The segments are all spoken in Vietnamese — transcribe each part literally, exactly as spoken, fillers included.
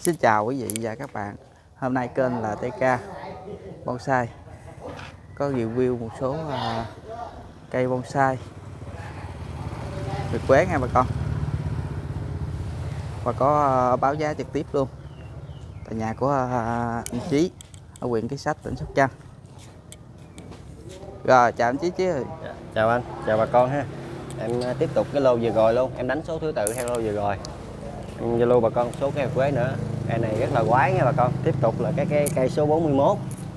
Xin chào quý vị và các bạn. Hôm nay kênh là tê ca Bonsai có review một số uh, cây bonsai được quán nha bà con, và có uh, báo giá trực tiếp luôn tại nhà của uh, anh Chí ở huyện Cái Sách, tỉnh Sóc Trăng. Rồi, chào anh Chí Chí ơi. Dạ, chào anh, chào bà con ha. Em tiếp tục cái lô vừa rồi luôn, em đánh số thứ tự theo lô vừa rồi. Em Zalo bà con số cây quế nữa. Cây này rất là quái nha bà con. Tiếp tục là cái cái cây số bốn mươi mốt.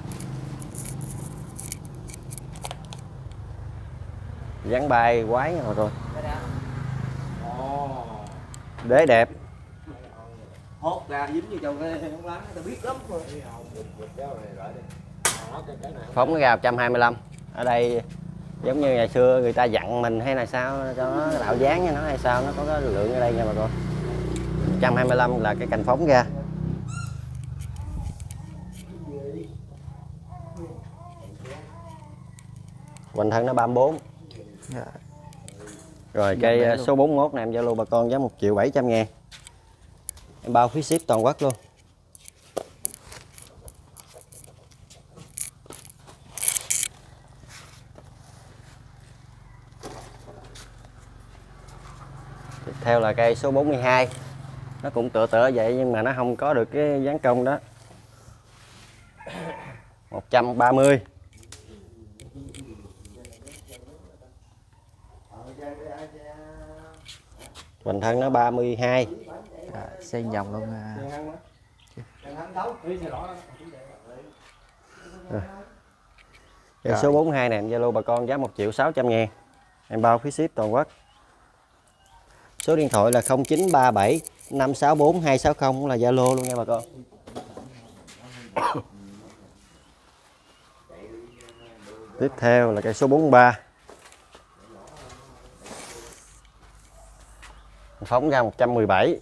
Dáng bay quái nha bà con. Đế đẹp. Hốt ra dính vô trong cái bóng lá, tao biết lắm rồi. Phóng nó ra một trăm hai mươi lăm. Ở đây giống như ngày xưa người ta dặn mình hay là sao cho nó tạo dáng cho nó hay sao, nó có cái lượng ở đây nha bà con. một trăm hai mươi lăm là cái cành phóng ra. Hoành thân nó ba mươi bốn. Dạ. Rồi cây số bốn mươi mốt này em Zalo bà con giá một triệu bảy trăm ngàn. Em bao phí ship toàn quốc luôn. Tiếp theo là cây số bốn mươi hai. Nó cũng tựa tựa vậy nhưng mà nó không có được cái dáng cong đó. một trăm ba mươi. Hoành thân nó ba mươi hai. À, xen vòng luôn. À. Rồi. Cây số bốn mươi hai này em Zalo bà con giá một triệu sáu trăm ngàn. Em bao phí ship toàn quốc. Số điện thoại là không chín ba bảy năm sáu bốn hai sáu không là Zalo luôn nha bà con. Tiếp theo là cây số bốn mươi ba. Phóng ra một trăm mười bảy.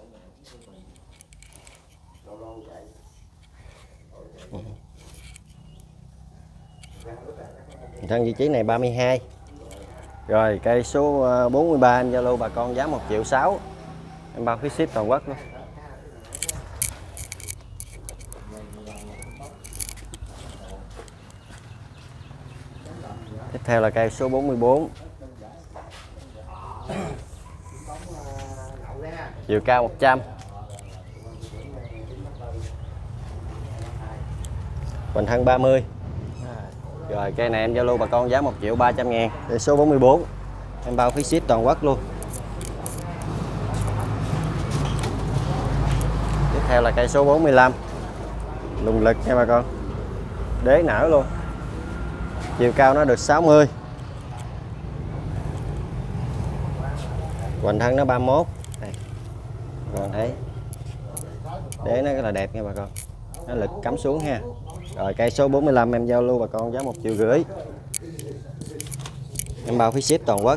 Thân vị trí này ba mươi hai. Rồi cây số bốn mươi ba em Zalo bà con giá một triệu sáu. Em bao phí ship toàn quốc luôn. Tiếp theo là cây số bốn mươi bốn. Chiều cao một trăm. Hoành thân ba mươi. Rồi cây này em Zalo bà con giá một triệu ba trăm ngàn. Cây số bốn mươi bốn. Em bao phí ship toàn quốc luôn. Tiếp theo là cây số bốn mươi lăm. Lùng lực nha bà con. Đế nở luôn. Chiều cao nó được sáu mươi. Hoành thân nó ba mươi mốt. Đây. Còn thấy. Đế nó rất là đẹp nha bà con. Nó lực cắm xuống ha. Rồi cây số bốn mươi lăm em giao lưu bà con giá một triệu rưỡi. Em bao phí ship toàn quốc.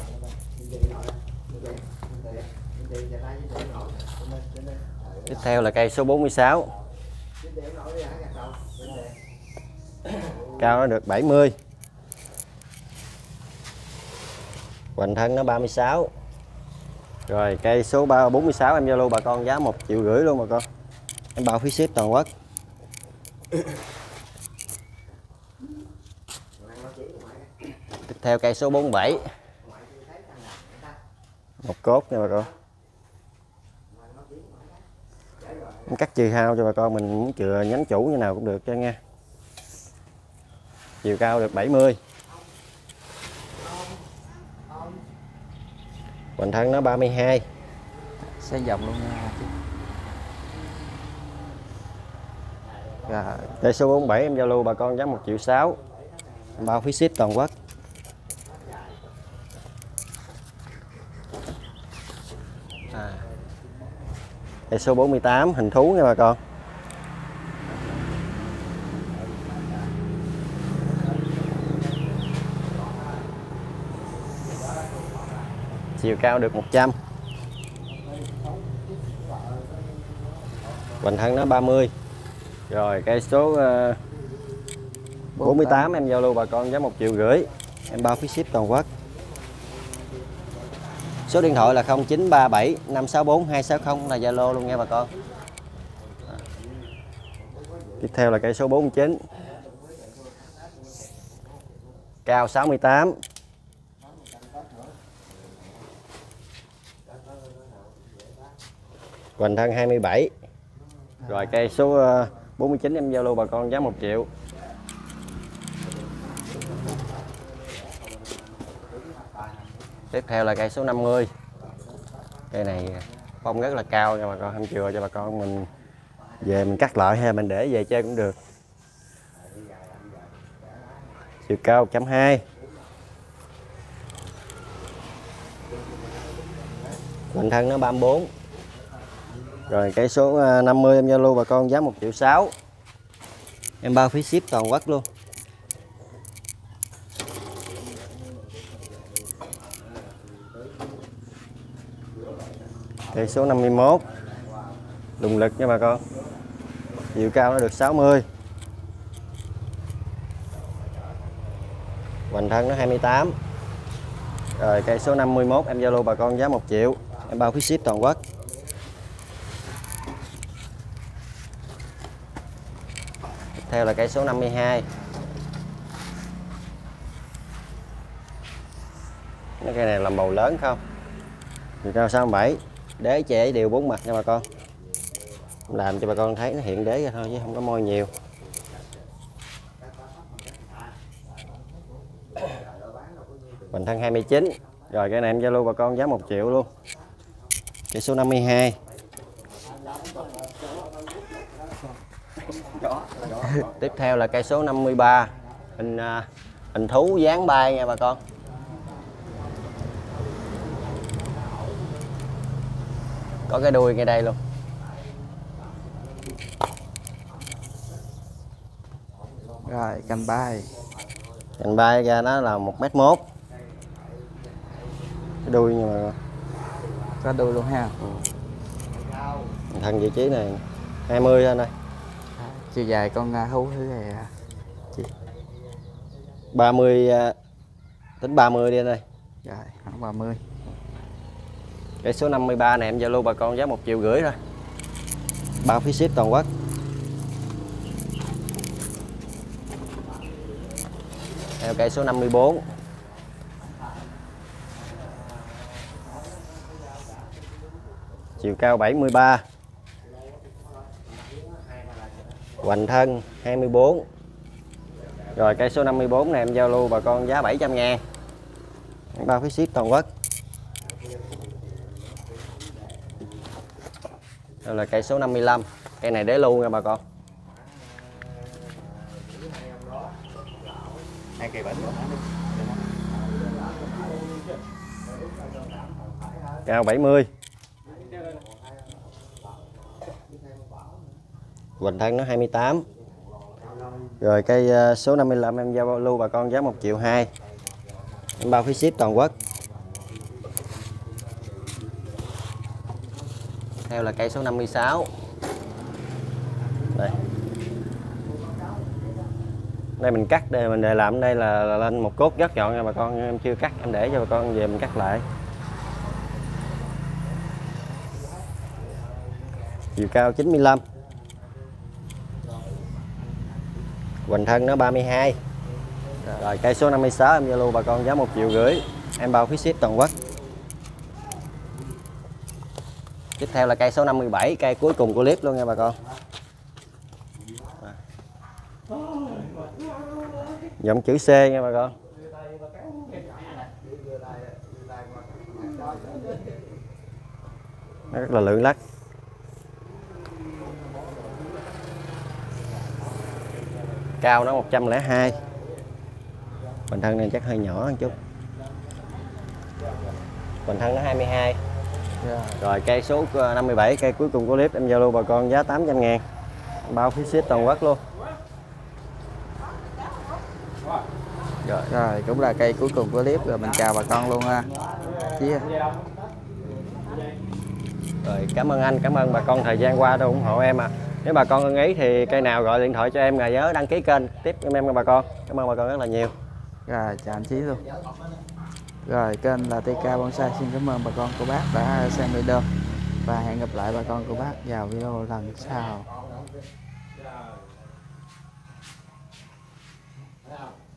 Tiếp theo là cây số bốn mươi sáu. Cao nó được bảy mươi. Hoành thân nó ba mươi sáu. Rồi cây số bốn mươi sáu em giao lưu bà con giá một triệu rưỡi luôn bà con. Em bao phí ship toàn quốc. Tiếp theo cây số bốn mươi bảy. Một cốt nha bà con. Em cắt trừ hao cho bà con, mình muốn chừa nhánh chủ như nào cũng được cho nha. Chiều cao được bảy mươi. Hoành thân nó ba mươi hai. Xen vòng luôn nha. Rồi. Cây số bốn mươi bảy em giao lưu bà con giá một triệu sáu. Bao phí ship toàn quốc. À. Cây số bốn mươi tám hình thú nha bà con. Chiều cao được một trăm. Hoành thân nó ba mươi. Rồi cây số uh, bốn mươi tám em giao lưu bà con giá một triệu rưỡi. Em bao phí ship toàn quốc. Số điện thoại là không chín ba bảy năm sáu bốn hai sáu không là Zalo luôn nha bà con. Tiếp theo là cây số bốn mươi chín, cao sáu mươi tám, hoành thân hai mươi bảy. Rồi cây số bốn mươi chín em giao lưu bà con giá một triệu. Tiếp theo là cây số năm mươi. Cây này bông rất là cao nha bà con, em chừa cho bà con mình về mình cắt lại hay mình để về chơi cũng được. Chiều cao một trăm hai mươi. Hoành thân nó ba mươi bốn. Rồi cây số năm mươi em giao lưu bà con giá một triệu sáu. Em bao phí ship toàn quốc luôn. Cây số năm mươi mốt, động lực nha bà con, chiều cao nó được sáu mươi, hoành thân nó hai mươi tám. Rồi cây số năm mươi mốt em giao lưu bà con giá một triệu, em bao phí ship toàn quốc. Tiếp theo là cây số năm mươi hai. Cái cây này làm bầu lớn không, chiều cao sáu mươi bảy, đế chẻ đều bốn mặt nha bà con, làm cho bà con thấy nó hiện đế ra thôi chứ không có môi nhiều. Hoành thân hai mươi chín. Rồi cái này em giao lưu bà con giá một triệu luôn. Cây số năm mươi hai. Tiếp theo là cây số năm mươi ba, hình hình thú dáng bay nha bà con. Có cái đuôi ngay đây luôn. Rồi cành bay. Cành bay ra nó là một mét mốt. Cái đuôi nhưng mà Có đuôi luôn ha. Ừ. Thân vị trí này hai mươi thôi đây. À, chiều dài con uh, thú thứ này à, chị. ba mươi, tính ba mươi đi anh ơi. Rồi khoảng ba mươi. Cây số năm mươi ba này em giao lưu bà con giá một triệu rưỡi thôi, bao phí ship toàn quốc. Theo cây số năm mươi bốn, chiều cao bảy mươi ba, hoành thân hai mươi bốn. Rồi cây số năm mươi bốn này em giao lưu bà con giá bảy trăm ngàn, bao phí ship toàn quốc. Đây là cây số năm mươi lăm, cây này đế lưu nha bà con. Cao bảy mươi, hoành thân nó hai mươi tám. Rồi cây số năm mươi lăm em giao lưu bà con giá một triệu hai, em bao phí ship toàn quốc. Theo là cây số năm mươi sáu. Đây. Đây mình cắt đây, mình để làm đây là, là lên một cốt rất gọn nha bà con, em chưa cắt, em để cho bà con về mình cắt lại. Chiều cao chín mươi lăm. Hoành thân nó ba mươi hai. Rồi cây số năm mươi sáu em giao lưu bà con giá một triệu rưỡi, em bao phí ship toàn quốc. Tiếp theo là cây số năm mươi bảy, cây cuối cùng của clip luôn nha bà con. Giọng chữ C nha bà con. Nó rất là lượn lắc. Cao nó một trăm lẻ hai. Hoành thân này chắc hơi nhỏ một chút. Hoành thân nó hai mươi hai. Yeah. Rồi cây số năm mươi bảy, cây cuối cùng của clip em giao lưu bà con giá tám trăm ngàn, bao phí ship toàn quốc luôn. Rồi. Rồi cũng là cây cuối cùng của clip, rồi mình chào bà con luôn ha. Chia. Rồi cảm ơn anh, cảm ơn bà con thời gian qua đã ủng hộ em à. Nếu bà con ưng ý thì cây nào gọi điện thoại cho em, rồi nhớ đăng ký kênh tiếp cho em bà con. Cảm ơn bà con rất là nhiều. Rồi chào anh Chí luôn. Rồi kênh là tê ca Bonsai xin cảm ơn bà con cô bác đã xem video, và hẹn gặp lại bà con cô bác vào video lần sau. Thấy không?